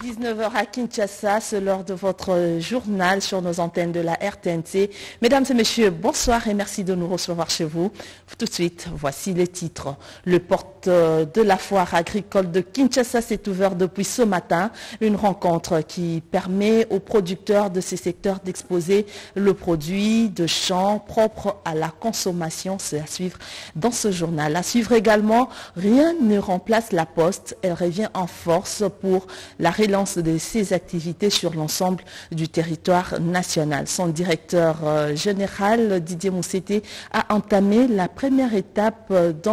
19h à Kinshasa, c'est l'heure de votre journal sur nos antennes de la RTNC. Mesdames et messieurs, bonsoir et merci de nous recevoir chez vous. Tout de suite, voici les titres. Le porte de la foire agricole de Kinshasa s'est ouvert depuis ce matin. Une rencontre qui permet aux producteurs de ces secteurs d'exposer le produit de champs propre à la consommation. C'est à suivre dans ce journal. À suivre également, rien ne remplace la poste. Elle revient en force pour la relance de ses activités sur l'ensemble du territoire national. Son directeur général, Didier Moussété, a entamé la première étape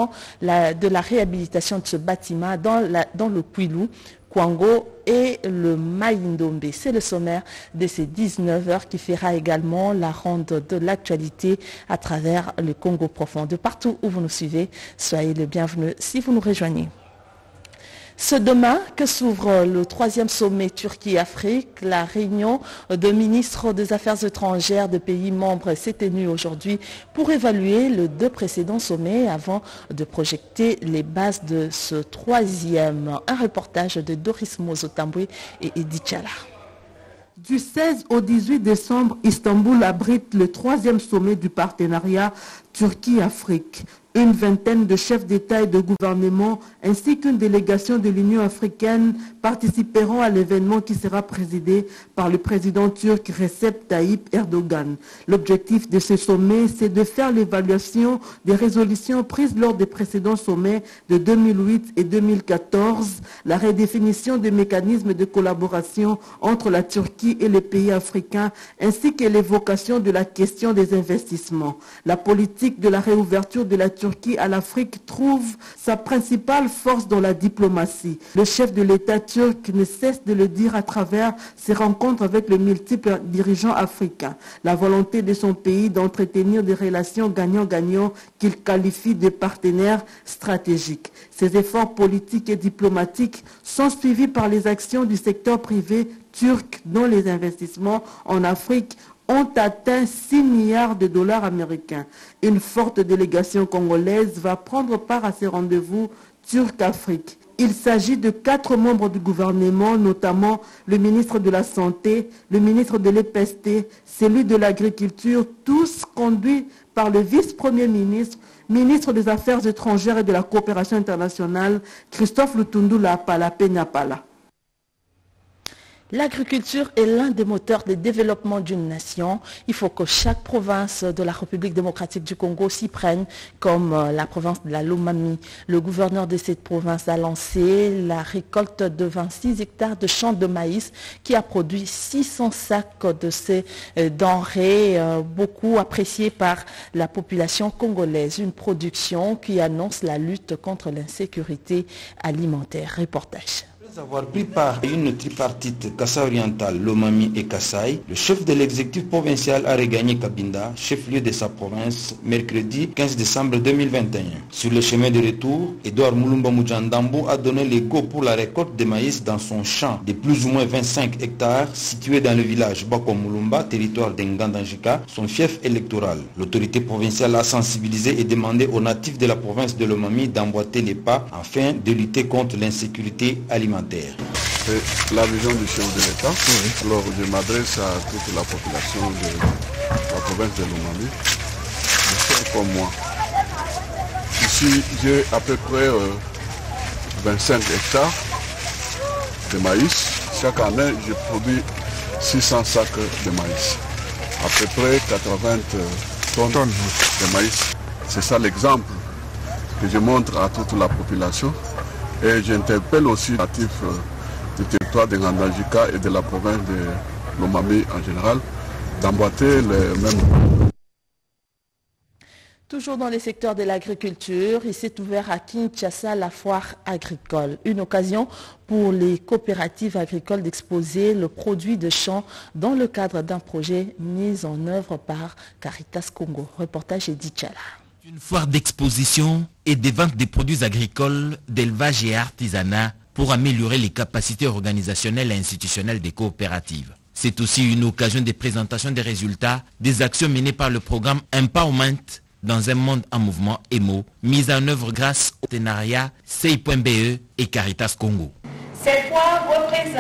de la réhabilitation de ce bâtiment dans le Kwilu, Kwango et le Maïndombe. C'est le sommaire de ces 19h qui fera également la ronde de l'actualité à travers le Congo profond. De partout où vous nous suivez, soyez les bienvenus si vous nous rejoignez. C'est demain que s'ouvre le 3e sommet Turquie-Afrique. La réunion de ministres des Affaires étrangères de pays membres s'est tenue aujourd'hui pour évaluer les 2 précédents sommets avant de projeter les bases de ce 3e. Un reportage de Doris Mozotambwe et Edith Chala. Du 16 au 18 décembre, Istanbul abrite le 3e sommet du partenariat Turquie-Afrique. Une vingtaine de chefs d'État et de gouvernement ainsi qu'une délégation de l'Union africaine participeront à l'événement qui sera présidé par le président turc Recep Tayyip Erdogan. L'objectif de ce sommet, c'est de faire l'évaluation des résolutions prises lors des précédents sommets de 2008 et 2014, la redéfinition des mécanismes de collaboration entre la Turquie et les pays africains, ainsi que l'évocation de la question des investissements. La politique de la réouverture de la Turquie à l'Afrique trouve sa principale force dans la diplomatie. Le chef de l'État turc ne cesse de le dire à travers ses rencontres avec les multiples dirigeants africains. La volonté de son pays d'entretenir des relations gagnant-gagnant qu'il qualifie de partenaires stratégiques. Ces efforts politiques et diplomatiques sont suivis par les actions du secteur privé turc dont les investissements en Afrique ont atteint 6 milliards de dollars américains. Une forte délégation congolaise va prendre part à ces rendez-vous Turc-Afrique. Il s'agit de 4 membres du gouvernement, notamment le ministre de la Santé, le ministre de l'EPST, celui de l'Agriculture, tous conduits par le vice-premier ministre, ministre des Affaires étrangères et de la coopération internationale, Christophe Lutundula Peñapala. L'agriculture est l'un des moteurs de développement d'une nation. Il faut que chaque province de la République démocratique du Congo s'y prenne, comme la province de la Lomami. Le gouverneur de cette province a lancé la récolte de 26 hectares de champs de maïs qui a produit 600 sacs de ces denrées, beaucoup appréciées par la population congolaise. Une production qui annonce la lutte contre l'insécurité alimentaire. Reportage. Après avoir pris part à une tripartite Kassai oriental, Lomami et Kassai, le chef de l'exécutif provincial a regagné Kabinda, chef-lieu de sa province, mercredi 15 décembre 2021. Sur le chemin de retour, Edouard Mulumba Mujandambo a donné le go pour la récolte de maïs dans son champ de plus ou moins 25 hectares situé dans le village Bako Mulumba, territoire d'Ngandanjika, son fief électoral. L'autorité provinciale a sensibilisé et demandé aux natifs de la province de Lomami d'emboîter les pas afin de lutter contre l'insécurité alimentaire. C'est la vision du chef de l'État. Oui. Alors je m'adresse à toute la population de la province de Lomami, de faire comme moi. Ici j'ai à peu près 25 hectares de maïs. Chaque année je produis 600 sacs de maïs. À peu près 80 tonnes de maïs. C'est ça l'exemple que je montre à toute la population. Et j'interpelle aussi les natifs du territoire de Ngandajika et de la province de Lomami en général d'emboîter les mêmes. Toujours dans les secteurs de l'agriculture, il s'est ouvert à Kinshasa la foire agricole. Une occasion pour les coopératives agricoles d'exposer le produit de champs dans le cadre d'un projet mis en œuvre par Caritas Congo. Reportage Edith Chala. Une foire d'exposition et de vente des produits agricoles, d'élevage et artisanat pour améliorer les capacités organisationnelles et institutionnelles des coopératives. C'est aussi une occasion de présentation des résultats des actions menées par le programme Empowerment dans un monde en mouvement EMO, mise en œuvre grâce au partenariat CI.be et Caritas Congo. Cette foire représente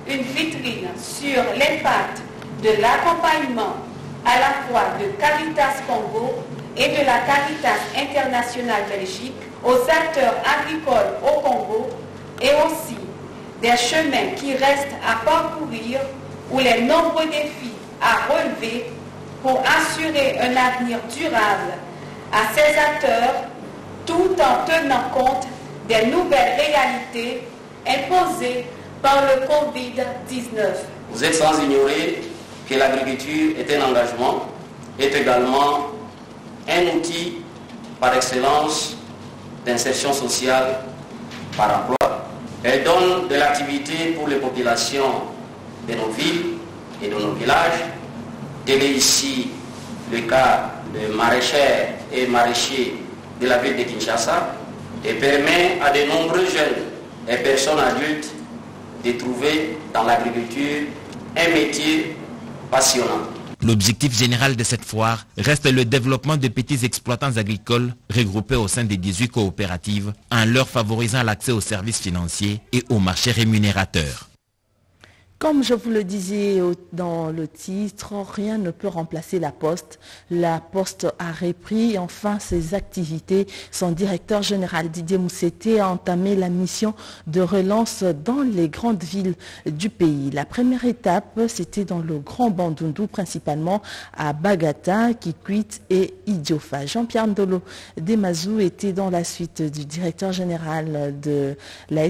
une vitrine sur l'impact de l'accompagnement à la fois de Caritas Congo et de la Caritas Internationale Belgique aux acteurs agricoles au Congo et aussi des chemins qui restent à parcourir ou les nombreux défis à relever pour assurer un avenir durable à ces acteurs tout en tenant compte des nouvelles réalités imposées par le Covid-19. Vous êtes sans ignorer que l'agriculture est un engagement, est également un outil par excellence d'insertion sociale par emploi. Elle donne de l'activité pour les populations de nos villes et de nos villages. Tel est ici le cas de maraîchères et maraîchers de la ville de Kinshasa et permet à de nombreux jeunes et personnes adultes de trouver dans l'agriculture un métier passionnant. L'objectif général de cette foire reste le développement de petits exploitants agricoles regroupés au sein des 18 coopératives en leur favorisant l'accès aux services financiers et aux marchés rémunérateurs. Comme je vous le disais dans le titre, rien ne peut remplacer la Poste. La Poste a repris enfin ses activités. Son directeur général Didier Mousseté a entamé la mission de relance dans les grandes villes du pays. La première étape, c'était dans le Grand Bandundu, principalement à Bagata, Kikwit et Idiofa. Jean-Pierre Ndolo Demazou était dans la suite du directeur général de la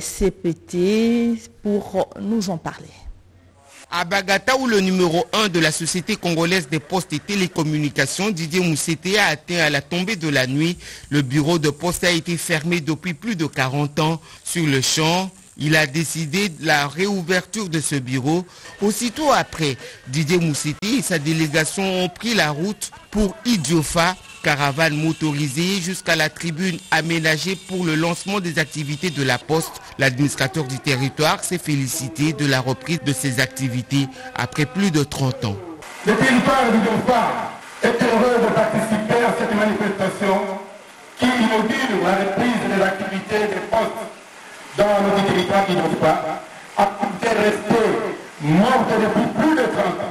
SCPT pour nous en parler. À Bagata, où le numéro 1 de la Société congolaise des postes et télécommunications, Didier Mousseté, a atteint à la tombée de la nuit. Le bureau de poste a été fermé depuis plus de 40 ans. Sur le champ, il a décidé de la réouverture de ce bureau. Aussitôt après, Didier Mousseté et sa délégation ont pris la route pour Idiofa, caravane motorisée jusqu'à la tribune aménagée pour le lancement des activités de la Poste. L'administrateur du territoire s'est félicité de la reprise de ses activités après plus de 30 ans. Le territoire d'Idiofa est heureux de participer à cette manifestation qui inaugure la reprise des activités des postes dans notre territoire d'Idiofa, activité restée morte depuis plus de 30 ans.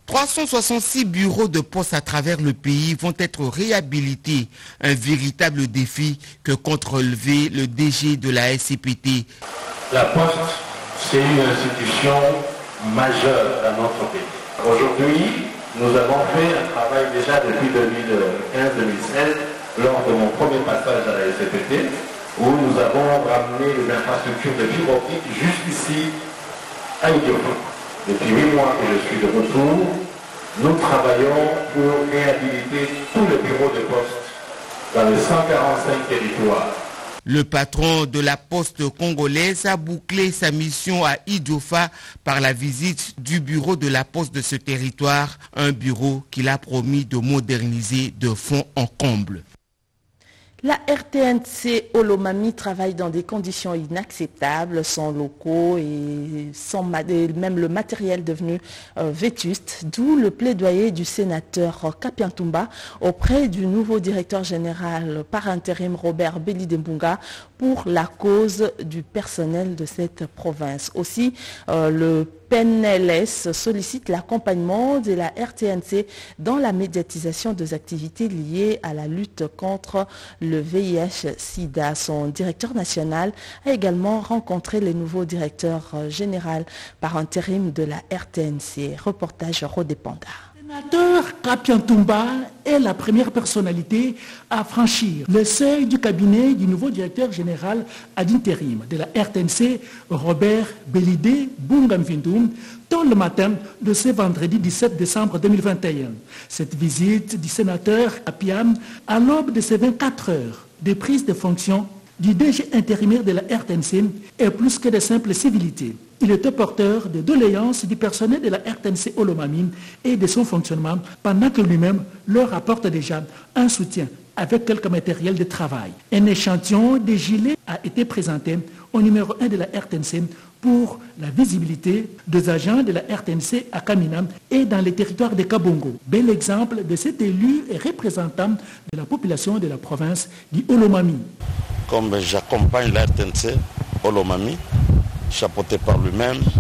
366 bureaux de poste à travers le pays vont être réhabilités. Un véritable défi que compte relever le DG de la SCPT. La Poste, c'est une institution majeure dans notre pays. Aujourd'hui, nous avons fait un travail déjà depuis 2015-2016, lors de mon premier passage à la SCPT, où nous avons ramené les infrastructures de fibre optique jusqu'ici à Idiofa. Depuis 8 mois que je suis de retour, nous travaillons pour réhabiliter tous les bureaux de poste dans les 145 territoires. Le patron de la Poste congolaise a bouclé sa mission à Idiofa par la visite du bureau de la Poste de ce territoire, un bureau qu'il a promis de moderniser de fond en comble. La RTNC Olomami travaille dans des conditions inacceptables, sans locaux et même le matériel devenu vétuste, d'où le plaidoyer du sénateur Kapiantumba auprès du nouveau directeur général par intérim Robert Belidembunga pour la cause du personnel de cette province. Aussi, le PNLS sollicite l'accompagnement de la RTNC dans la médiatisation des activités liées à la lutte contre le VIH-Sida. Son directeur national a également rencontré le nouveau directeur général par intérim de la RTNC. Reportage Rodé Panda. Le sénateur Kapiantumba est la première personnalité à franchir le seuil du cabinet du nouveau directeur général ad intérim de la RTNC, Robert Belidé Bungamvindum, tôt le matin de ce vendredi 17 décembre 2021. Cette visite du sénateur Kapiam à l'aube de ces 24 heures de prise de fonction du DG intérimaire de la RTNC est plus que de simples civilités. Il était porteur de doléances du personnel de la RTNC Olomami et de son fonctionnement, pendant que lui-même leur apporte déjà un soutien avec quelques matériels de travail. Un échantillon des gilets a été présenté au numéro 1 de la RTNC pour la visibilité des agents de la RTNC à Kamina et dans les territoires de Kabongo. Bel exemple de cet élu et représentant de la population de la province du Olomami. Comme j'accompagne la RTNC Olomami, chapeauté par lui-même,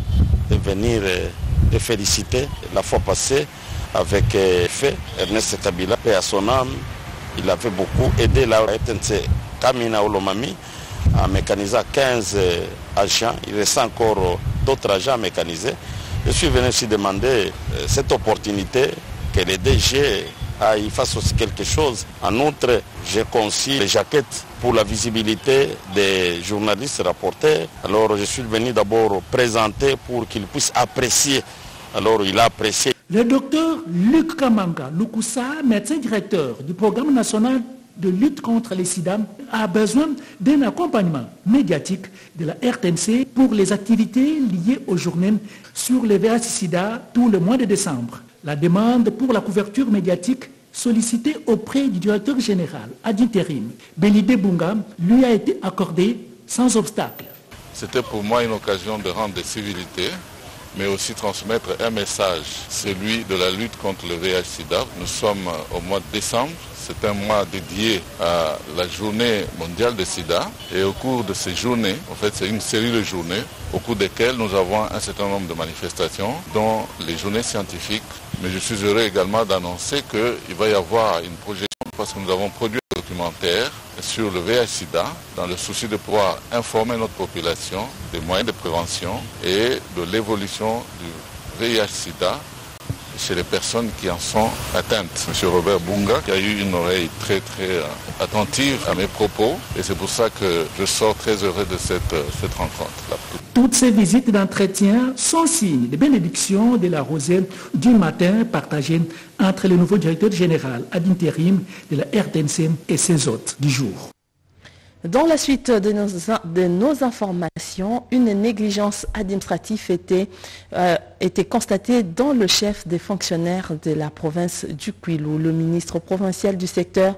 de venir et féliciter la fois passée avec fait Ernest Kabila, paix à son âme. Il avait beaucoup aidé la RTNC Kamina Olomami à mécaniser 15 agents. Il reste encore d'autres agents à mécaniser. Je suis venu aussi demander cette opportunité que les DG aillent fassent aussi quelque chose. En outre, j'ai conçu les jaquettes pour la visibilité des journalistes rapporteurs. Alors je suis venu d'abord présenter pour qu'ils puissent apprécier. Alors il a apprécié. Le docteur Luc Kamanga Lukusa, médecin directeur du programme national de lutte contre les sida, a besoin d'un accompagnement médiatique de la RTNC pour les activités liées aux journées sur le VIH-Sida tout le mois de décembre. La demande pour la couverture médiatique sollicitée auprès du directeur général ad intérim, Belidé Bunga, lui a été accordée sans obstacle. C'était pour moi une occasion de rendre des civilités, mais aussi transmettre un message, celui de la lutte contre le VIH-Sida. Nous sommes au mois de décembre. C'est un mois dédié à la journée mondiale de sida. Et au cours de ces journées, en fait c'est une série de journées, au cours desquelles nous avons un certain nombre de manifestations, dont les journées scientifiques. Mais je suis heureux également d'annoncer qu'il va y avoir une projection, parce que nous avons produit un documentaire sur le VIH-Sida, dans le souci de pouvoir informer notre population des moyens de prévention et de l'évolution du VIH-Sida chez les personnes qui en sont atteintes. M. Robert Bunga qui a eu une oreille très attentive à mes propos et c'est pour ça que je sors très heureux de cette rencontre-là. Toutes ces visites d'entretien sont signes de bénédiction de la rosée du matin partagée entre le nouveau directeur général ad intérim de la RTNC et ses hôtes du jour. Dans la suite de nos informations, une négligence administrative était constatée dans le chef des fonctionnaires de la province du Kwilu. Le ministre provincial du secteur,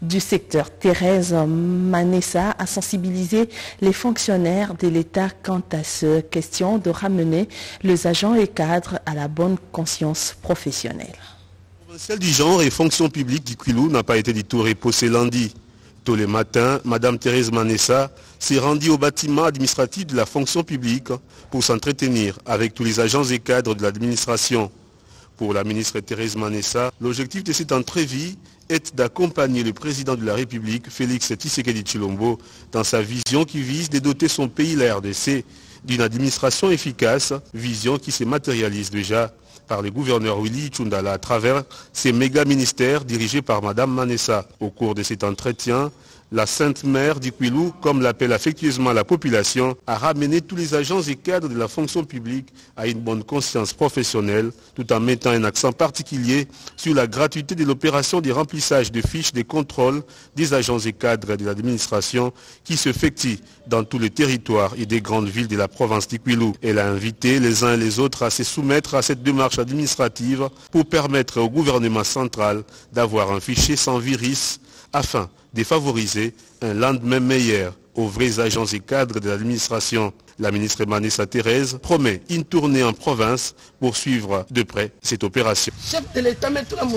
Thérèse Manessa, a sensibilisé les fonctionnaires de l'État quant à cette question de ramener les agents et cadres à la bonne conscience professionnelle. Le provincial du genre et fonction publique du Kwilu n'a pas été du tout reposé lundi. Tôt le matin, Mme Thérèse Manessa s'est rendue au bâtiment administratif de la fonction publique pour s'entretenir avec tous les agents et cadres de l'administration. Pour la ministre Thérèse Manessa, l'objectif de cette entrevue est d'accompagner le président de la République, Félix Tshisekedi Tshilombo, dans sa vision qui vise de doter son pays, la RDC, d'une administration efficace, vision qui se matérialise déjà par le gouverneur Willy Tshundala à travers ces méga-ministères dirigés par Mme Manessa. Au cours de cet entretien, la Sainte Mère du Kwilu, comme l'appelle affectueusement la population, a ramené tous les agents et cadres de la fonction publique à une bonne conscience professionnelle, tout en mettant un accent particulier sur la gratuité de l'opération de remplissage de fiches de contrôle des agents et cadres de l'administration qui s'effectue dans tous les territoires et des grandes villes de la province du Kwilu. Elle a invité les uns et les autres à se soumettre à cette démarche administrative pour permettre au gouvernement central d'avoir un fichier sans virus afin de favoriser un lendemain meilleur aux vrais agents et cadres de l'administration. La ministre Manessa Thérèse promet une tournée en province pour suivre de près cette opération. Chef de l'État,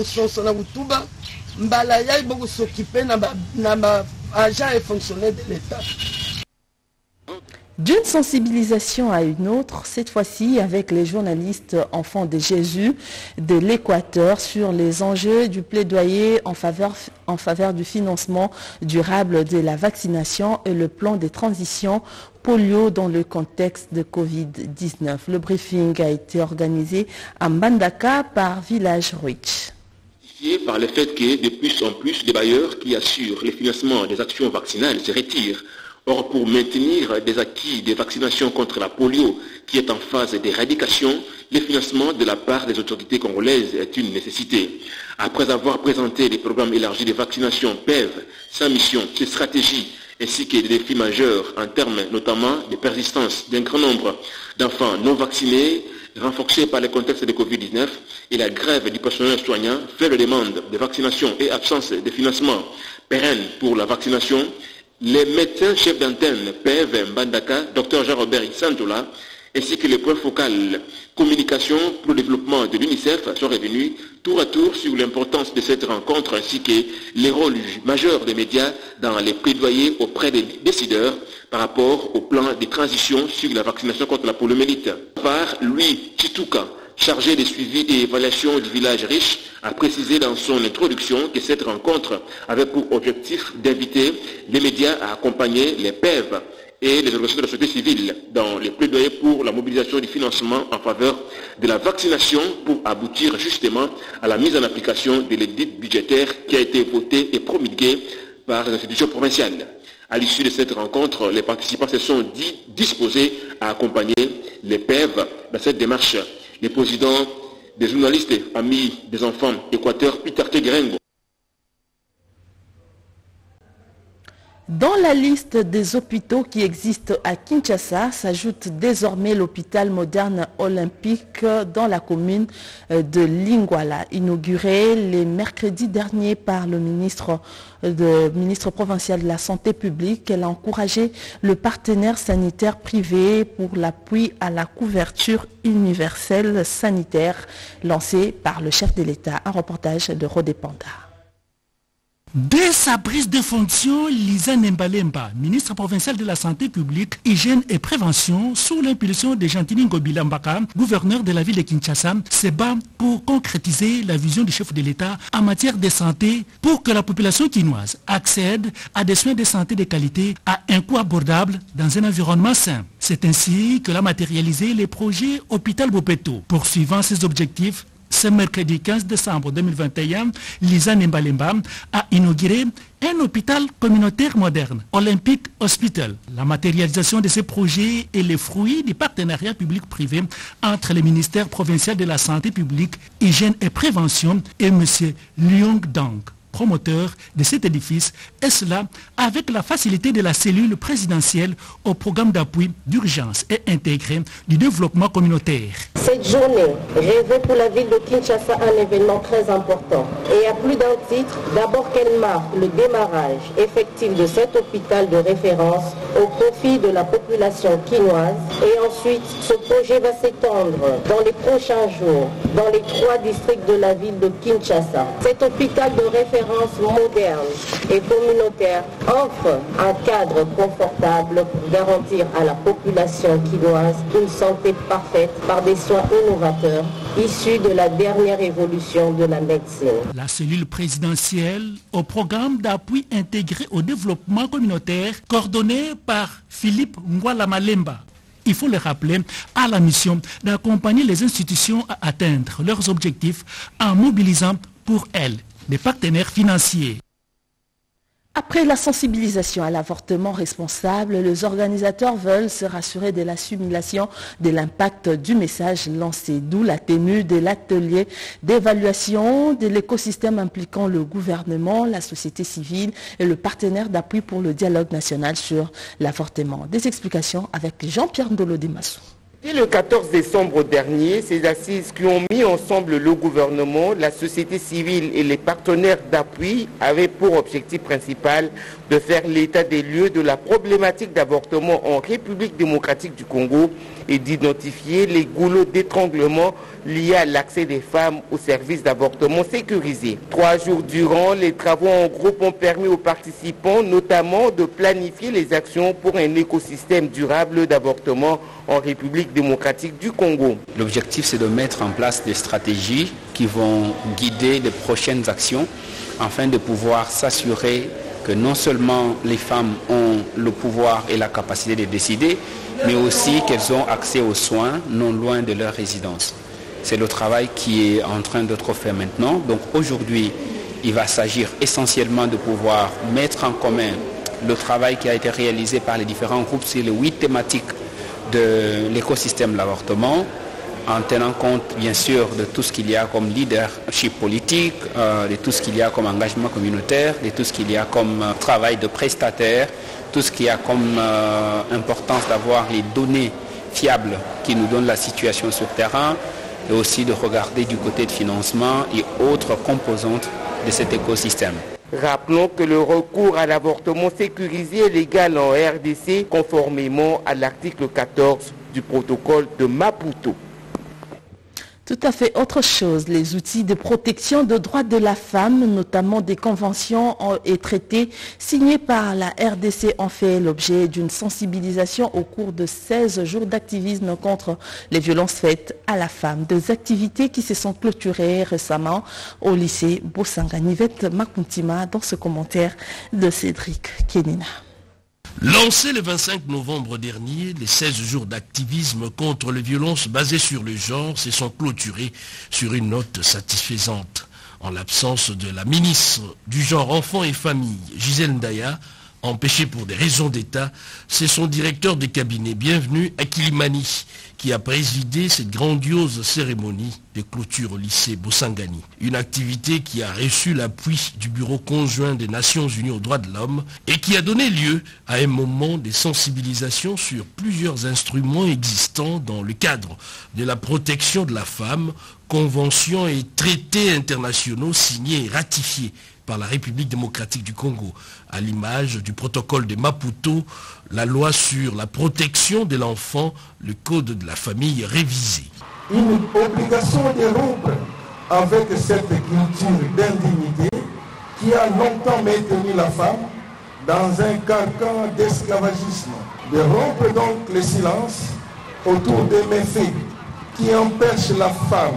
agents et fonctionnaires de l'État. D'une sensibilisation à une autre, cette fois-ci avec les journalistes enfants de Jésus de l'Équateur sur les enjeux du plaidoyer en faveur du financement durable de la vaccination et le plan de transition polio dans le contexte de Covid-19. Le briefing a été organisé à Mbandaka par Village Rich. Par le fait que de plus en plus des bailleurs qui assurent le financement des actions vaccinales se retirent. Or, pour maintenir des acquis de vaccination contre la polio qui est en phase d'éradication, le financement de la part des autorités congolaises est une nécessité. Après avoir présenté les programmes élargis de vaccination PEV, sa mission, ses stratégies, ainsi que des défis majeurs en termes notamment de persistance d'un grand nombre d'enfants non vaccinés, renforcés par le contexte de Covid-19 et la grève du personnel soignant, fait la demande de vaccination et absence de financement pérenne pour la vaccination, les médecins chefs d'antenne PEV Mbandaka, Dr Jean-Robert Santola, ainsi que le point focal communication pour le développement de l'UNICEF sont revenus tour à tour sur l'importance de cette rencontre ainsi que les rôles majeurs des médias dans les plaidoyers auprès des décideurs par rapport au plan de transition sur la vaccination contre la poliomyélite. Par Louis Chituka, chargé de suivi et évaluation du village riche, a précisé dans son introduction que cette rencontre avait pour objectif d'inviter les médias à accompagner les PEV et les organisations de la société civile dans les plaidoyers pour la mobilisation du financement en faveur de la vaccination pour aboutir justement à la mise en application de l'édit budgétaire qui a été voté et promulgué par les institutions provinciales. À l'issue de cette rencontre, les participants se sont disposés à accompagner les PEV dans cette démarche. Le président des journalistes amis des enfants Équateur, Peter Tegrengo. Dans la liste des hôpitaux qui existent à Kinshasa s'ajoute désormais l'hôpital moderne olympique dans la commune de Lingwala, inauguré le mercredi dernier par le ministre provincial de la Santé publique. Elle a encouragé le partenaire sanitaire privé pour l'appui à la couverture universelle sanitaire lancé par le chef de l'État. Un reportage de Rodé Panda. Dès sa prise de fonction, Lisa Nembalemba, ministre provincial de la Santé publique, Hygiène et Prévention, sous l'impulsion de Gentini Ngobilambaka, gouverneur de la ville de Kinshasa, se bat pour concrétiser la vision du chef de l'État en matière de santé pour que la population quinoise accède à des soins de santé de qualité à un coût abordable dans un environnement sain. C'est ainsi que l'a matérialisé le projet Hôpital Bopeto. Poursuivant ses objectifs, ce mercredi 15 décembre 2021, Lisa Nembalemba a inauguré un hôpital communautaire moderne, Olympic Hospital. La matérialisation de ce projet est le fruit du partenariat public-privé entre le ministère provincial de la Santé publique, Hygiène et Prévention et M. Liong Dang, promoteur de cet édifice, et cela avec la facilité de la cellule présidentielle au programme d'appui d'urgence et intégré du développement communautaire. Cette journée rêvée pour la ville de Kinshasa un événement très important. Et à plus d'un titre, d'abord qu'elle marque le démarrage effectif de cet hôpital de référence au profit de la population quinoise. Et ensuite, ce projet va s'étendre dans les prochains jours dans les 3 districts de la ville de Kinshasa. Cet hôpital de référence moderne et communautaire offre un cadre confortable pour garantir à la population quinoise une santé parfaite par des soins innovateurs issus de la dernière évolution de la médecine. La cellule présidentielle au programme d'appui intégré au développement communautaire coordonné par Philippe Ngwala-Malemba, il faut le rappeler, a la mission d'accompagner les institutions à atteindre leurs objectifs en mobilisant pour elles des partenaires financiers. Après la sensibilisation à l'avortement responsable, les organisateurs veulent se rassurer de l'assimilation de l'impact du message lancé, d'où la tenue de l'atelier d'évaluation de l'écosystème impliquant le gouvernement, la société civile et le partenaire d'appui pour le dialogue national sur l'avortement. Des explications avec Jean-Pierre Ndolo-Dimassou. Dès le 14 décembre dernier, ces assises qui ont mis ensemble le gouvernement, la société civile et les partenaires d'appui avaient pour objectif principal de faire l'état des lieux de la problématique d'avortement en République démocratique du Congo et d'identifier les goulots d'étranglement liés à l'accès des femmes aux services d'avortement sécurisés. 3 jours durant, les travaux en groupe ont permis aux participants notamment de planifier les actions pour un écosystème durable d'avortement en République démocratique du Congo. L'objectif, c'est de mettre en place des stratégies qui vont guider les prochaines actions afin de pouvoir s'assurer que non seulement les femmes ont le pouvoir et la capacité de décider, mais aussi qu'elles ont accès aux soins non loin de leur résidence. C'est le travail qui est en train d'être fait maintenant. Donc aujourd'hui, il va s'agir essentiellement de pouvoir mettre en commun le travail qui a été réalisé par les différents groupes sur les 8 thématiques de l'écosystème de l'avortement, en tenant compte bien sûr de tout ce qu'il y a comme leadership politique, de tout ce qu'il y a comme engagement communautaire, de tout ce qu'il y a comme travail de prestataire, tout ce qu'il y a comme importance d'avoir les données fiables qui nous donnent la situation sur le terrain, et aussi de regarder du côté de financement et autres composantes de cet écosystème. Rappelons que le recours à l'avortement sécurisé est légal en RDC conformément à l'article 14 du protocole de Maputo. Tout à fait autre chose. Les outils de protection des droits de la femme, notamment des conventions et traités signés par la RDC, ont fait l'objet d'une sensibilisation au cours de 16 jours d'activisme contre les violences faites à la femme. Des activités qui se sont clôturées récemment au lycée Bosanga. Nivette Makuntima dans ce commentaire de Cédric Kenina. Lancé le 25 novembre dernier, les 16 jours d'activisme contre les violences basées sur le genre se sont clôturés sur une note satisfaisante. En l'absence de la ministre du genre enfants et famille, Gisèle Ndaya, empêchée pour des raisons d'État, c'est son directeur de cabinet, Bienvenue Akilimani, qui a présidé cette grandiose cérémonie de clôture au lycée Bosangani. Une activité qui a reçu l'appui du Bureau conjoint des Nations Unies aux droits de l'homme et qui a donné lieu à un moment de sensibilisation sur plusieurs instruments existants dans le cadre de la protection de la femme, conventions et traités internationaux signés et ratifiés par la République démocratique du Congo, à l'image du protocole de Maputo, la loi sur la protection de l'enfant, le code de la famille révisé. Une obligation de rompre avec cette culture d'indignité qui a longtemps maintenu la femme dans un carcan d'esclavagisme. De rompre donc le silence autour des méfaits qui empêchent la femme,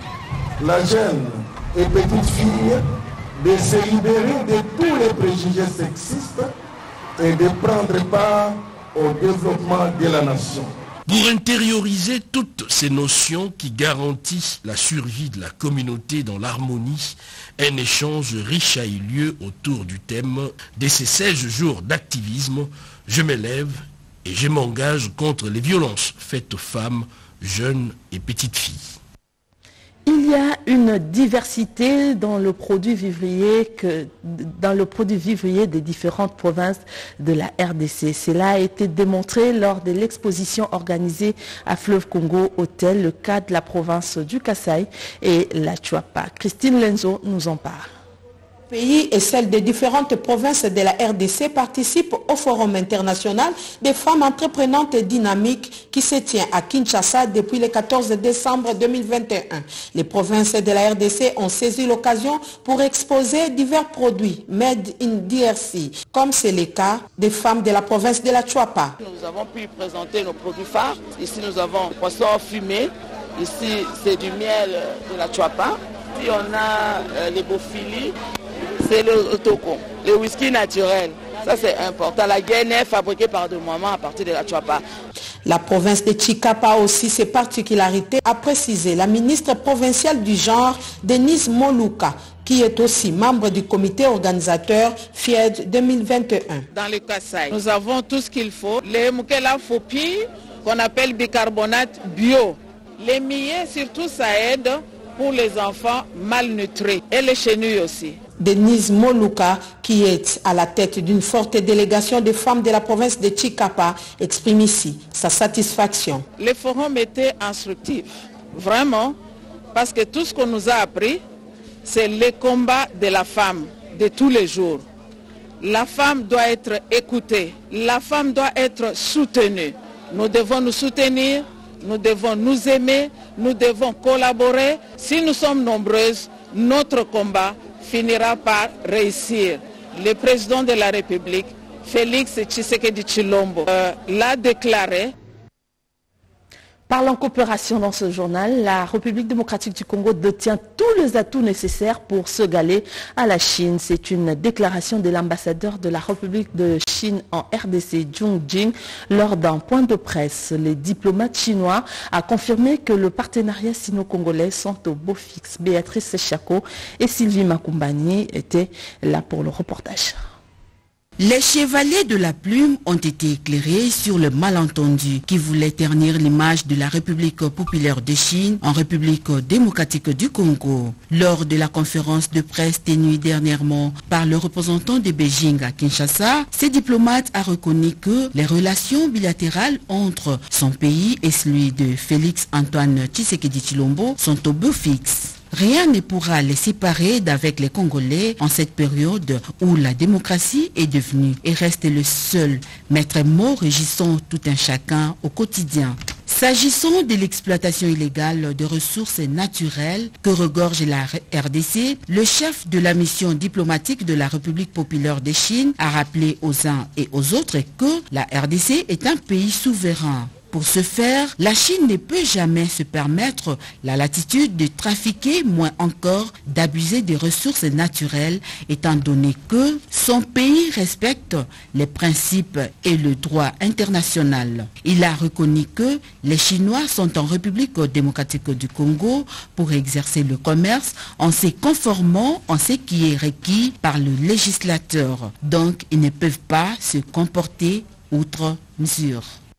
la jeune et petite fille de se libérer de tous les préjugés sexistes et de prendre part au développement de la nation. Pour intérioriser toutes ces notions qui garantissent la survie de la communauté dans l'harmonie, un échange riche a eu lieu autour du thème de ces 16 jours d'activisme. Je m'élève et je m'engage contre les violences faites aux femmes, jeunes et petites filles. Il y a une diversité dans le produit vivrier des différentes provinces de la RDC. Cela a été démontré lors de l'exposition organisée à Fleuve Congo Hôtel, le cas de la province du Kasaï et la Chuapa. Christine Lenzo nous en parle. Le pays et celles des différentes provinces de la RDC participent au Forum international des femmes entreprenantes et dynamiques qui se tient à Kinshasa depuis le 14 décembre 2021. Les provinces de la RDC ont saisi l'occasion pour exposer divers produits made in DRC, comme c'est le cas des femmes de la province de la Chuapa. Nous avons pu présenter nos produits phares. Ici nous avons poisson fumé, ici c'est du miel de la Chuapa. Ici on a les bophilis. C'est le otoko, le whisky naturel. Ça c'est important. La graine est fabriquée par des mamans à partir de la Chuapa. La province de Chikapa a aussi ses particularités, a précisé la ministre provinciale du genre, Denise Moluka, qui est aussi membre du comité organisateur FIED 2021. Dans le Kasaï, nous avons tout ce qu'il faut. Les Mukela Fopi, qu'on appelle bicarbonate bio. Les millets, surtout, ça aide pour les enfants malnutris et les chenilles aussi. Denise Moluka, qui est à la tête d'une forte délégation de femmes de la province de Chikapa, exprime ici sa satisfaction. Le forum était instructif, vraiment, parce que tout ce qu'on nous a appris, c'est le combat de la femme de tous les jours. La femme doit être écoutée, la femme doit être soutenue. Nous devons nous soutenir, nous devons nous aimer, nous devons collaborer. Si nous sommes nombreuses, notre combat finira par réussir. Le président de la République, Félix Tshisekedi Tshilombo, l'a déclaré. Parlant coopération dans ce journal, la République démocratique du Congo détient tous les atouts nécessaires pour se galer à la Chine. C'est une déclaration de l'ambassadeur de la République de Chine en RDC, Zhong Jing, lors d'un point de presse. Les diplomates chinois a confirmé que le partenariat sino-congolais sont au beau fixe. Béatrice Chako et Sylvie Makumbani étaient là pour le reportage. Les chevaliers de la plume ont été éclairés sur le malentendu qui voulait ternir l'image de la République populaire de Chine en République démocratique du Congo. Lors de la conférence de presse tenue dernièrement par le représentant de Beijing à Kinshasa, ce diplomate a reconnu que les relations bilatérales entre son pays et celui de Félix Antoine Tshisekedi Tshilombo sont au beau fixe. Rien ne pourra les séparer d'avec les Congolais en cette période où la démocratie est devenue et reste le seul maître mot régissant tout un chacun au quotidien. S'agissant de l'exploitation illégale de ressources naturelles que regorge la RDC, le chef de la mission diplomatique de la République populaire de Chine a rappelé aux uns et aux autres que la RDC est un pays souverain. Pour ce faire, la Chine ne peut jamais se permettre la latitude de trafiquer, moins encore d'abuser des ressources naturelles, étant donné que son pays respecte les principes et le droit international. Il a reconnu que les Chinois sont en République démocratique du Congo pour exercer le commerce en se conformant en ce qui est requis par le législateur. Donc, ils ne peuvent pas se comporter outre mesure.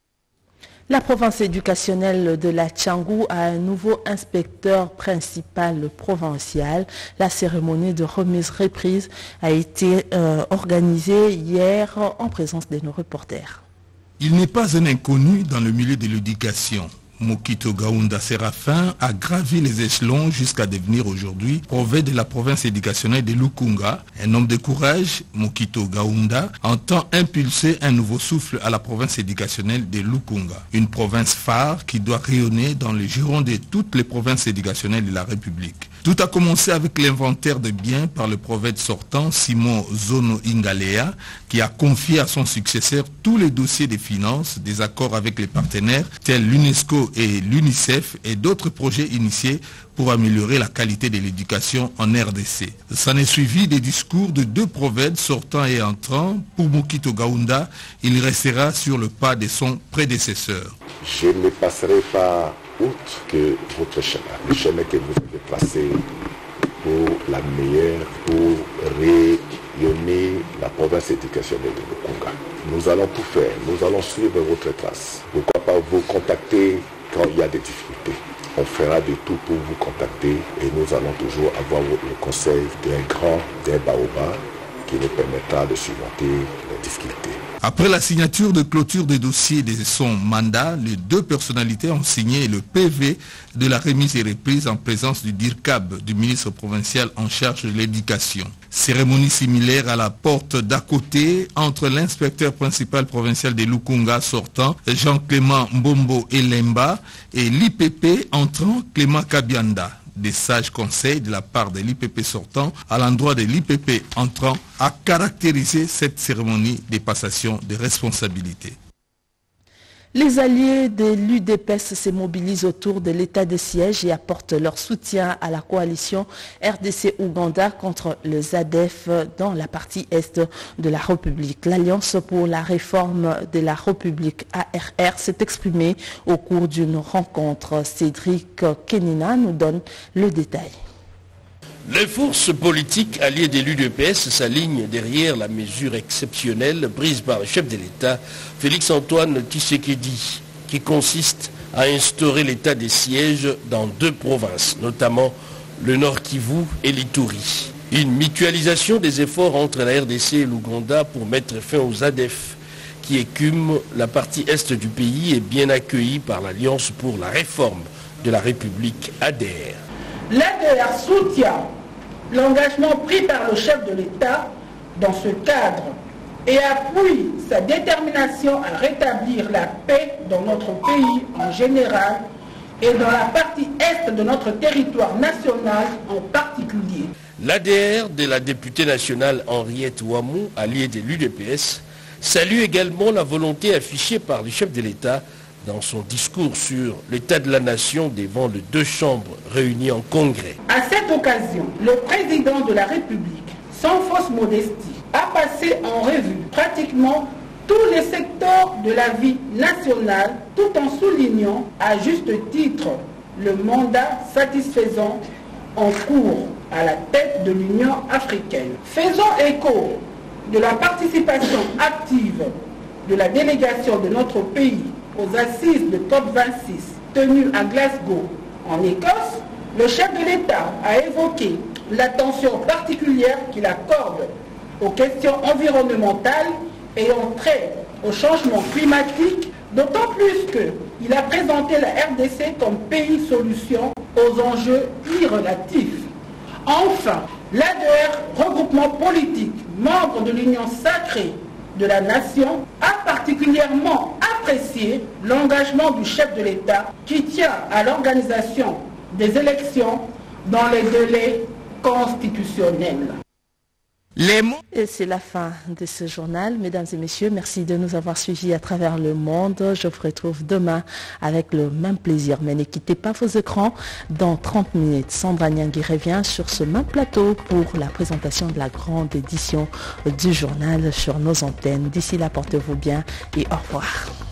La province éducationnelle de la Tchangou a un nouveau inspecteur principal provincial. La cérémonie de remise-reprise a été organisée hier en présence de nos reporters. Il n'est pas un inconnu dans le milieu de l'éducation. Mokito Gaounda Séraphin a gravi les échelons jusqu'à devenir aujourd'hui prophète de la province éducationnelle de Lukunga. Un homme de courage, Mokito Gaounda, entend impulser un nouveau souffle à la province éducationnelle de Lukunga. Une province phare qui doit rayonner dans le giron de toutes les provinces éducationnelles de la République. Tout a commencé avec l'inventaire de biens par le prophète sortant Simon Zono Ingalea, qui a confié à son successeur tous les dossiers des finances, des accords avec les partenaires tels l'UNESCO et l'UNICEF et d'autres projets initiés pour améliorer la qualité de l'éducation en RDC. S'en est suivi des discours de deux prophètes sortants et entrants. Pour Mokito Gaounda, il restera sur le pas de son prédécesseur. Je ne passerai pas outre que votre chemin, le chemin que vous avez tracé pour la meilleure, pour rayonner la province éducationnelle de Lukunga. Nous allons tout faire, nous allons suivre votre trace. Pourquoi pas vous contacter quand il y a des difficultés. On fera de tout pour vous contacter et nous allons toujours avoir le conseil d'un baobab qui nous permettra de surmonter les difficultés. Après la signature de clôture des dossiers de son mandat, les deux personnalités ont signé le PV de la remise et reprise en présence du DIRCAB, du ministre provincial en charge de l'éducation. Cérémonie similaire à la porte d'à côté entre l'inspecteur principal provincial de Lukunga sortant, Jean-Clément Mbombo Elemba, et l'IPP entrant, Clément Kabianda. Des sages conseils de la part de l'IPP sortant à l'endroit de l'IPP entrant a caractérisé cette cérémonie de passation de responsabilité. Les alliés de l'UDPS se mobilisent autour de l'état de siège et apportent leur soutien à la coalition RDC-Ouganda contre le ZADF dans la partie est de la République. L'Alliance pour la réforme de la République ARR s'est exprimée au cours d'une rencontre. Cédric Kenina nous donne le détail. Les forces politiques alliées de l'UDPS s'alignent derrière la mesure exceptionnelle prise par le chef de l'État, Félix-Antoine Tshisekedi, qui consiste à instaurer l'état des sièges dans deux provinces, notamment le Nord Kivu et l'Ituri. Une mutualisation des efforts entre la RDC et l'Ouganda pour mettre fin aux ADF qui écument la partie est du pays est bien accueillie par l'Alliance pour la réforme de la République ADR. L'ADR soutient l'engagement pris par le chef de l'État dans ce cadre et appuie sa détermination à rétablir la paix dans notre pays en général et dans la partie est de notre territoire national en particulier. L'ADR de la députée nationale Henriette Ouamou, alliée de l'UDPS, salue également la volonté affichée par le chef de l'État dans son discours sur l'état de la nation devant les deux chambres réunies en congrès. À cette occasion, le président de la République, sans fausse modestie, a passé en revue pratiquement tous les secteurs de la vie nationale, tout en soulignant à juste titre le mandat satisfaisant en cours à la tête de l'Union africaine. Faisons écho de la participation active de la délégation de notre pays aux assises de COP26 tenues à Glasgow, en Écosse. Le chef de l'État a évoqué l'attention particulière qu'il accorde aux questions environnementales ayant trait au changement climatique, d'autant plus qu'il a présenté la RDC comme pays solution aux enjeux irrelatifs. Enfin, l'ADR, regroupement politique, membre de l'Union sacrée de la nation, a particulièrement apprécié apprécié l'engagement du chef de l'État qui tient à l'organisation des élections dans les délais constitutionnels. Et c'est la fin de ce journal. Mesdames et messieurs, merci de nous avoir suivis à travers le monde. Je vous retrouve demain avec le même plaisir. Mais ne quittez pas vos écrans. Dans 30 minutes, Sandra Nyangui revient sur ce même plateau pour la présentation de la grande édition du journal sur nos antennes. D'ici là, portez-vous bien et au revoir.